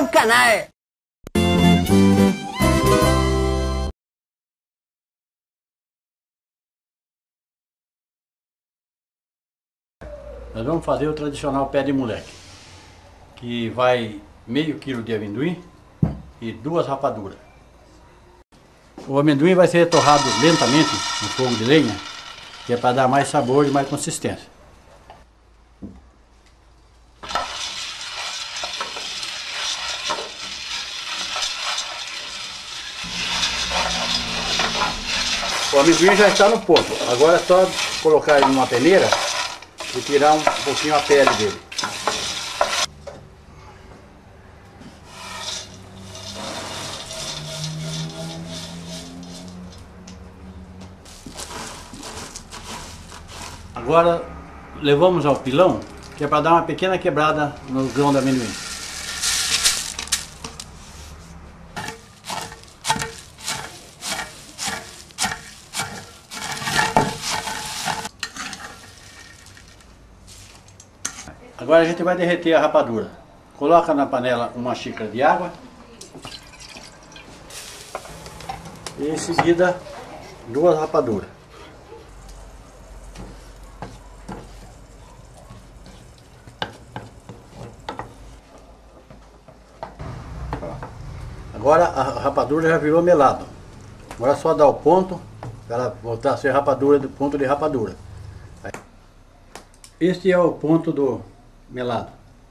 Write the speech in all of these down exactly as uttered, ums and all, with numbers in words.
o canal. Nós vamos fazer o tradicional pé de moleque, que vai meio quilo de amendoim e duas rapaduras. O amendoim vai ser torrado lentamente no fogo de lenha, que é para dar mais sabor e mais consistência. O amendoim já está no ponto, agora é só colocar ele numa peneira e tirar um pouquinho a pele dele. Agora levamos ao pilão, que é para dar uma pequena quebrada no grão do amendoim. Agora a gente vai derreter a rapadura. Coloca na panela uma xícara de água e em seguida duas rapaduras. Agora a rapadura já virou melado. Agora é só dar o ponto para ela voltar a ser rapadura do ponto de rapadura. Este é o ponto do melado.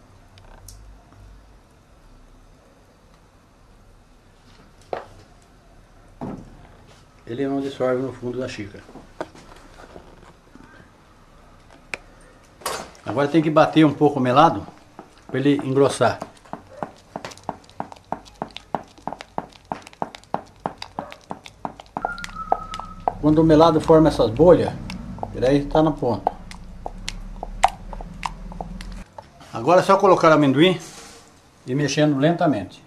Ele não dissolve no fundo da xícara. Agora tem que bater um pouco o melado para ele engrossar. Quando o melado forma essas bolhas, ele aí está no ponto. Agora é só colocar o amendoim e mexendo lentamente.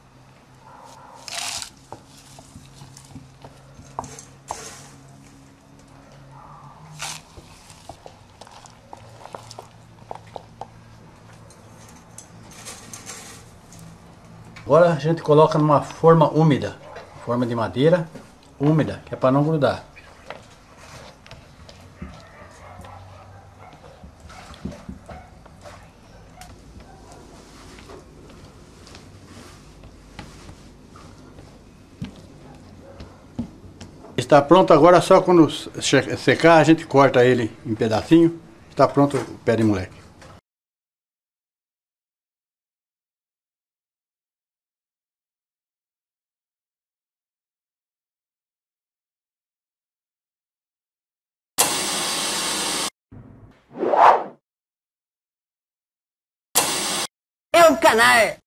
Agora a gente coloca numa forma úmida, forma de madeira úmida, que é para não grudar. Está pronto agora, só quando secar a gente corta ele em pedacinho. Está pronto o pé de moleque. É o canal.